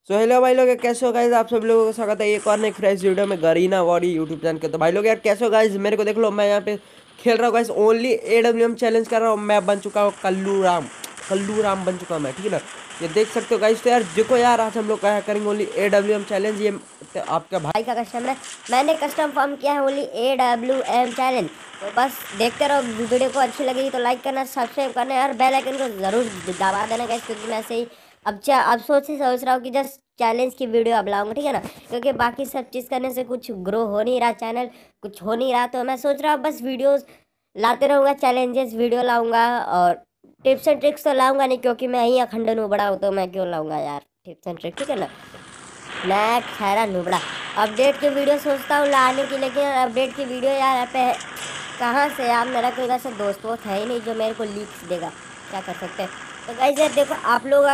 So hello भाई लोग, कैसे हो गाइस? आप सब लोगों का स्वागत है एक और नई फ्रेश वीडियो में गरीना वॉरी यूट्यूब चैनल के। तो भाई लोग यार कैसे हो गाइस? मेरे को देख लो, मैं यहाँ पे खेल रहा हूँ गाइस, ओनली AWM चैलेंज कर रहा हूँ। मैं बन चुका हूँ कल्लू राम बन चुका हूँ मैं, ठीक है ना। ये देख सकते हो गाइस। तो यार देखो यार, आज हम लोग क्या करेंगे, ओनली AWM चैलेंज। ये तो आपका भाई भाई का कस्टम है। मैंने कस्टम फॉर्म किया है ओनली AWM चैलेंज। तो बस देखते रहो। वीडियो को अच्छी लगेगी तो लाइक करना, सब्सक्राइब करना और बेल आइकन को जरूर दबा देना गाइस, क्योंकि मैं ऐसे ही अब सोच रहा हूँ कि जस्ट चैलेंज की वीडियो अब लाऊंगा, ठीक है ना। क्योंकि बाकी सब चीज़ करने से कुछ ग्रो हो नहीं रहा, चैनल कुछ हो नहीं रहा, तो मैं सोच रहा हूँ बस वीडियोस लाते रहूँगा, चैलेंजेस वीडियो लाऊंगा। और टिप्स एंड ट्रिक्स तो लाऊंगा नहीं, क्योंकि मैं ही अखंड हूँ बड़ा हूँ, तो मैं क्यों लाऊंगा यार टिप्स एंड ट्रिक्स, ठीक है ना। मैं ठहरा नुबड़ा अपडेट की वीडियो सोचता हूँ लाने की, लेकिन अपडेट की वीडियो यार यहाँ पे कहाँ से यार, मेरा कोई वैसे दोस्त वोस्त है ही नहीं जो मेरे को लीक्स देगा। क्या कर सकते हैं। तो गाइस यार देखो, आप लोग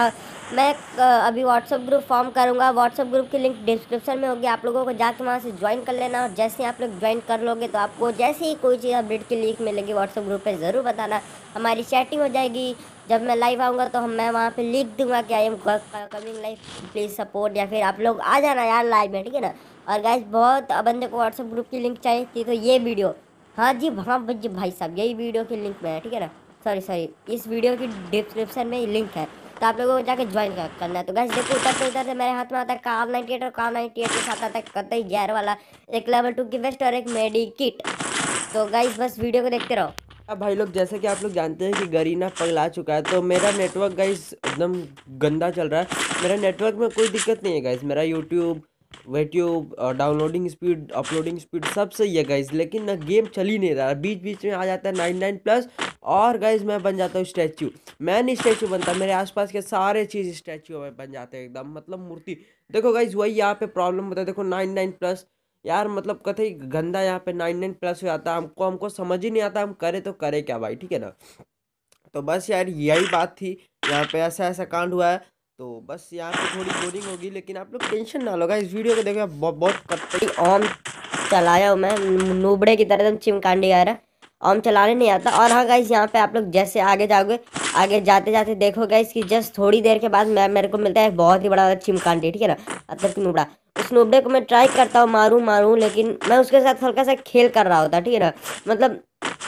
मैं अभी व्हाट्सअप ग्रुप फॉर्म करूँगा। व्हाट्सअप ग्रुप की लिंक डिस्क्रिप्शन में होगी, आप लोगों को जाके वहाँ से ज्वाइन कर लेना। और जैसे ही आप लोग ज्वाइन कर लोगे तो आपको जैसे ही कोई चीज़ अपडेट की लिंक मिलेगी व्हाट्सअप ग्रुप पे ज़रूर बताना। हमारी चैटिंग हो जाएगी। जब मैं लाइव आऊँगा तो मैं वहाँ पे लिख दूंगा कि I am coming live, please support, या फिर आप लोग आ जाना यार लाइव में, ठीक है ना। और गाइस बहुत बंदे को व्हाट्सएप ग्रुप की लिंक चाहिए थी, तो ये वीडियो, हाँ जी हाँ जी भाई साहब, यही वीडियो की लिंक में है, ठीक है ना। सॉरी सॉरी, इस वीडियो की डिस्क्रिप्शन में लिंक है, तो आप लोगों को जाके ज्वाइन करना है। तो गाइस देखो, उधर से मेरे हाथ में आता है कार 98 और कार 98 के साथ आता है कतई गैर वाला एक लेवल 2 की वेस्ट और एक मेडी किट। तो गाइस बस वीडियो को देखते रहो। अब भाई लोग, जैसे कि आप लोग जानते हैं कि गरीना पगला चुका है, तो मेरा नेटवर्क गाइस एकदम गंदा चल रहा है। मेरा नेटवर्क में कोई दिक्कत नहीं है गाइस। मेरा यूट्यूब वेट्यूब डाउनलोडिंग स्पीड, अपलोडिंग स्पीड सब सही है गाइस, लेकिन ना गेम चल ही नहीं रहा। बीच बीच में आ जाता है 99+। और गाइस मैं बन जाता हूँ स्टैचू। मैं नहीं स्टैचू बनता, मेरे आसपास के सारे चीज़ स्टैचू में बन जाते हैं एकदम, मतलब मूर्ति। देखो गाइस, वही यहाँ पे प्रॉब्लम होता है। देखो 99+। यार मतलब कतई गंदा यहाँ पे 99+ हो जाता है। हमको समझ ही नहीं आता हम करे तो करे क्या भाई, ठीक है ना। तो बस यार यही बात थी। यहाँ पे ऐसा ऐसा कांड हुआ है। तो बस यहाँ पे थोड़ी बोरिंग होगी, लेकिन आप लोग टेंशन ना लो गाइस, इस वीडियो को देखो। बहुत कतई ओम चलाया हूँ मैं, नूबड़े की तरह एकदम चिमकांडी आ रहा। ओम चलाने नहीं आता। और हाँ गाइस, यहाँ पे आप लोग जैसे आगे जाओगे, आगे जाते जाते देखो गाइस कि जस्ट थोड़ी देर के बाद मेरे को मिलता है एक बहुत ही बड़ा चिमकांडी, ठीक है ना, मतलब कि नूबड़ा। उस नूबड़े को मैं ट्राई करता हूँ मारूं मारूं, लेकिन मैं उसके साथ हल्का सा खेल कर रहा होता, ठीक है ना। मतलब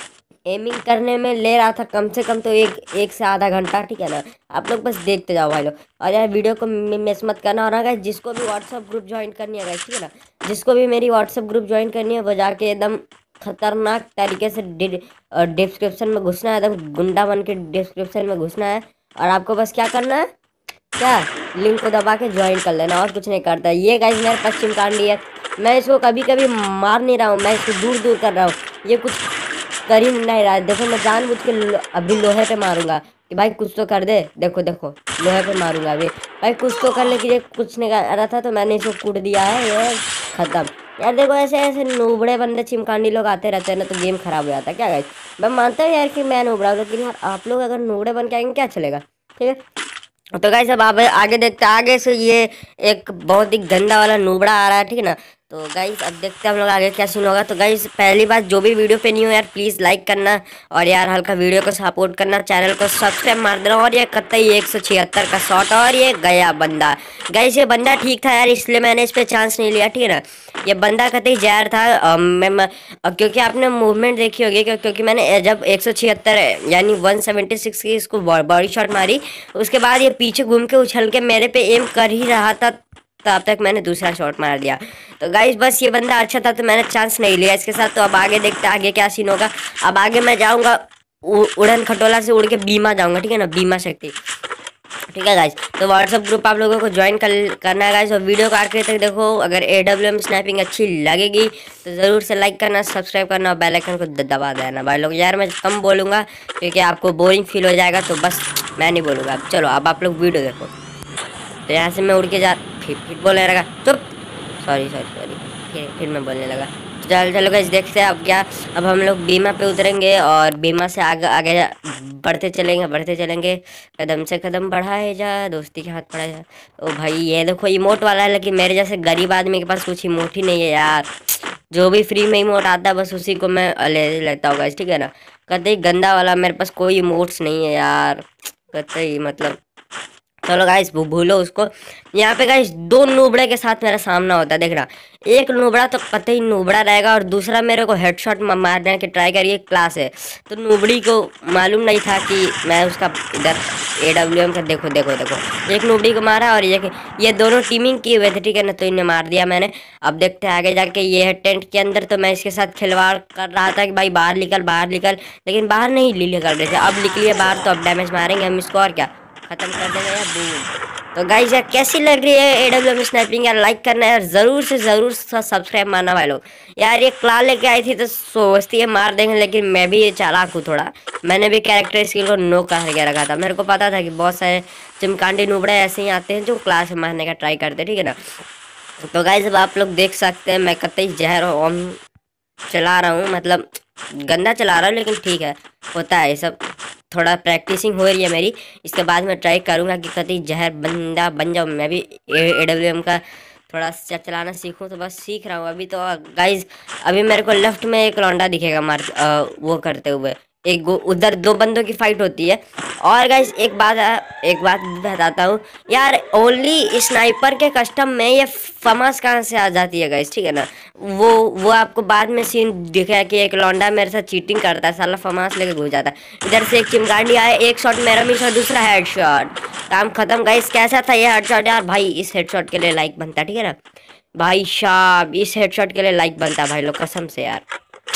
एमिंग करने में ले रहा था कम से कम तो एक से आधा घंटा, ठीक है ना। आप लोग बस देखते जाओ भाई लोग। और यार वीडियो को मिस मत करना। और अगर जिसको भी व्हाट्सअप ग्रुप ज्वाइन करनी है गाइस, ठीक है ना, जिसको भी मेरी व्हाट्सअप ग्रुप ज्वाइन करनी है वो जाके एकदम खतरनाक तरीके से डिस्क्रिप्शन में घुसना है, एकदम गुंडा बन के डिस्क्रिप्शन में घुसना है। और आपको बस क्या करना है, क्या, लिंक को दबा के ज्वाइन कर लेना, और कुछ नहीं करता। ये गाइस मेरा पश्चिम कांडी है। मैं इसको कभी कभी मार नहीं रहा हूँ, मैं इसको दूर दूर कर रहा हूँ। ये कुछ कर ही नहीं रहा है। देखो मैं जानबूझ के अभी लोहे पे मारूंगा कि भाई कुछ तो कर दे। देखो देखो, लोहे पे मारूंगा अभी। भाई कुछ तो करने के लिए कुछ नहीं कर रहा था, तो मैंने इसको कूट दिया है, ये खत्म। यार देखो, ऐसे ऐसे नूबड़े बंदे चिमकांडी लोग आते रहते हैं ना, तो गेम खराब हो जाता है। क्या गाइस, मैं मानता हूँ यार कि मैं नूबड़ा हूँ, लेकिन यार आप लोग अगर नूबड़े बन के आएंगे क्या चलेगा, ठीक है। तो गाइस अब आप आगे देखते हैं, आगे से ये एक बहुत ही गंदा वाला नूबड़ा आ रहा है, ठीक है ना। तो गाइस अब देखते हैं हम लोग आगे क्या सीन होगा। तो गाइस पहली बात, जो भी वीडियो पे नहीं हो यार प्लीज़ लाइक करना, और यार हल्का वीडियो को सपोर्ट करना, चैनल को सब्सक्राइब मार देना। और ये कतई 176 का शॉट, और ये गया बंदा। गाइस ये बंदा ठीक था यार, इसलिए मैंने इस पर चांस नहीं लिया, ठीक है ना। ये बंदा कतई जहर था। क्योंकि आपने मूवमेंट देखी होगी, क्योंकि मैंने जब 176 यानी 176 की इसको बॉडी शॉट मारी, उसके बाद ये पीछे घूम के उछल के मेरे पे एम कर ही रहा था, तब तक मैंने दूसरा शॉट मार दिया। तो गाइस बस ये बंदा अच्छा था, तो मैंने चांस नहीं लिया इसके साथ। तो अब आगे देखते हैं आगे क्या सीन होगा। अब आगे मैं जाऊंगा उड़न खटोला से उड़ के बीमा जाऊंगा, ठीक है ना, बीमा शक्ति, ठीक है गाइस। तो व्हाट्सअप ग्रुप आप लोगों को ज्वाइन करना है गाइस। और वीडियो को आखिर तक देखो। अगर AWM स्नैपिंग अच्छी लगेगी तो ज़रूर से लाइक करना, सब्सक्राइब करना और बेल आइकन को दबा देना भाई लोग। यार मैं कम बोलूँगा क्योंकि आपको बोरिंग फील हो जाएगा, तो बस मैं नहीं बोलूँगा। अब चलो, अब आप लोग वीडियो देखो। तो यहाँ से मैं उड़ के जा, फिर बोलने लगा, चुप, सॉरी सॉरी सॉरी, फिर मैं बोलने लगा। चल चलो गाइस देखते हैं अब क्या। अब हम लोग बीमा पे उतरेंगे और बीमा से आगे आगे बढ़ते चलेंगे। कदम से कदम बढ़ाए जा, दोस्ती के हाथ बढ़ाए जा। ओ भाई ये देखो इमोट वाला है, लेकिन मेरे जैसे गरीब आदमी के पास कुछ इमोट ही नहीं है यार। जो भी फ्री में इमोट आता है बस उसी को मैं ले लेता हूँ गाइस, ठीक है ना। कतई गंदा वाला मेरे पास कोई इमोट्स नहीं है यार, कतई मतलब चलो गाइस भूलो उसको। यहाँ पे गाइस दो नूबड़े के साथ मेरा सामना होता है, देख रहा। एक नूबड़ा तो कतई नूबड़ा रहेगा और दूसरा मेरे को हेडशॉट मारने की ट्राई करिए, क्लास है। तो नूबड़ी को मालूम नहीं था कि मैं उसका इधर AWM का, देखो देखो देखो, एक नूबड़ी को मारा और ये दोनों टीमिंग की हुए थे, ठीक है ना। तो इन्हें मार दिया मैंने। अब देखते हैं आगे जाके। ये है टेंट के अंदर, तो मैं इसके साथ खिलवाड़ कर रहा था कि भाई बाहर निकल बाहर निकल, लेकिन बाहर नहीं निकल रहे थे। अब निकलिए बाहर तो अब डैमेज मारेंगे हम इसको और क्या खत्म कर देंगे यार, बूम। तो गाइस यार कैसी लग रही है AWM स्नैपिंग यार, लाइक करना यार, जरूर से जरूर सब्सक्राइब मारना भाई लोग। यार ये क्ला लेके आई थी तो सोचती है मार देंगे, लेकिन मैं भी ये चालाक हूँ थोड़ा। मैंने भी कैरेक्टर स्किल को नो करके रखा था। मेरे को पता था कि बहुत सारे चिमकांडी नुबड़े ऐसे ही आते हैं जो क्लास में मारने का ट्राई करते हैं, ठीक है ना। तो गाइस अब आप लोग देख सकते हैं मैं कतई जहर ओम चला रहा हूँ, मतलब गंदा चला रहा हूँ, लेकिन ठीक है, होता है ये सब। थोड़ा प्रैक्टिसिंग हो रही है मेरी, इसके बाद मैं ट्राई करूँगा कि कतई जहर बंदा बन जाऊँ, मैं भी AWM का थोड़ा सा चलाना सीखूँ। तो बस सीख रहा हूँ अभी तो गाइज। अभी मेरे को लेफ्ट में एक लौंडा दिखेगा वो करते हुए, उधर दो बंदों की फाइट होती है। और गाइज एक बात बताता हूँ यार, ओनली स्नाइपर के कस्टम में ये फमास कहाँ से आ जाती है गाइज, ठीक है ना। वो आपको बाद में सीन दिखा कि एक लौंडा मेरे साथ चीटिंग करता है, साला फमास लेके घुस जाता है। इधर से एक चिमगांडी आया, एक शॉट मेरा मिस और दूसरा हेडशॉट, काम खत्म गाइज। कैसा था ये हेडशॉट यार, भाई इस हेडशॉट के लिए लाइक बनता है, ठीक है ना भाई साहब, इस हेडशॉट के लिए लाइक बनता है भाई लोग, कसम से यार।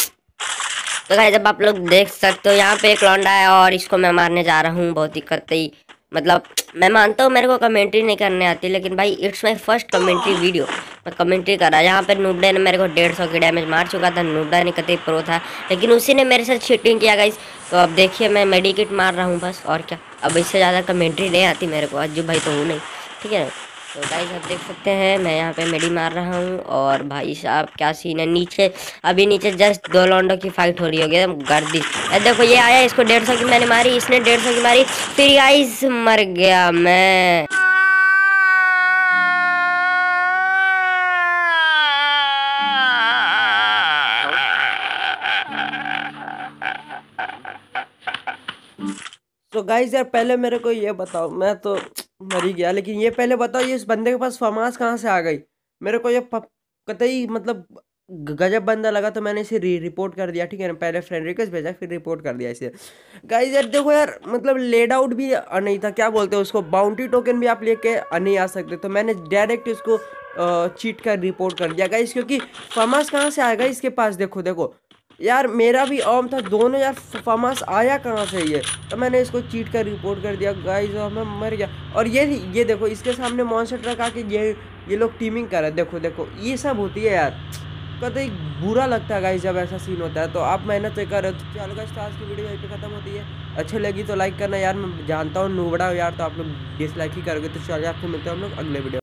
तो गाइस जब आप लोग देख सकते हो यहाँ पे एक लौंडा है और इसको मैं मारने जा रहा हूँ बहुत ही कतई, मतलब मैं मानता हूँ मेरे को कमेंट्री नहीं करने आती, लेकिन भाई it's my first commentary video, मैं कमेंट्री कर रहा। यहाँ पे नूबड़े ने मेरे को 150 की डैमेज मार चुका था। नूबड़ा ने कतई प्रो था, लेकिन उसी ने मेरे साथ चीटिंग किया गाइस। तो अब देखिए मैं मेडिकेट मार रहा हूँ बस, और क्या। अब इससे ज़्यादा कमेंट्री नहीं आती मेरे को, अज्जू भाई तो हूँ नहीं, ठीक है। तो गाइस आप देख सकते हैं मैं यहाँ पे मेडी मार रहा हूँ, और भाई साहब क्या सीन है नीचे। अभी नीचे जस्ट दो लॉन्डो की फाइट हो रही होगी एकदम गर्दी। देखो ये आया, इसको 150 की मैंने मारी, इसने 150 की मारी, फिर गाइस मर गया मैं। तो गाइज यार पहले मेरे को ये बताओ, मैं तो मर ही गया, लेकिन ये पहले बताओ ये इस बंदे के पास फमास कहाँ से आ गई। मेरे को ये कतई मतलब गजब बंदा लगा, तो मैंने इसे रिपोर्ट कर दिया, ठीक है ना। पहले फ्रेंड रिक्वेस्ट भेजा, फिर रिपोर्ट कर दिया इसे। गाइज यार देखो यार, मतलब लेड आउट भी नहीं था, क्या बोलते हैं उसको, बाउंटी टोकन भी आप लेके नहीं आ सकते। तो मैंने डायरेक्ट इसको चीट कर रिपोर्ट कर दिया गाइज, क्योंकि फमास कहाँ से आएगा इसके पास। देखो देखो यार, मेरा भी ऑम था दोनों यार, फमास आया कहाँ से ये। तो मैंने इसको चीट कर रिपोर्ट कर दिया गाइस, और मैं मर गया। और ये देखो इसके सामने मॉन्स्टर ट्रक आके ये लोग टीमिंग कर रहे हैं, देखो देखो ये सब होती है यार। कतई बुरा लगता है गाइस जब ऐसा सीन होता है। तो आप मेहनत से कर रहे हो तो चलो गाइस, आज की वीडियो यहीं पे खत्म होती है। अच्छी लगी तो लाइक करना यार, मैं जानता हूँ नूबड़ा यार, तो आप लोग डिसलाइक ही करोगे। तो चलिए आपको मिलते हैं हम लोग अगले वीडियो।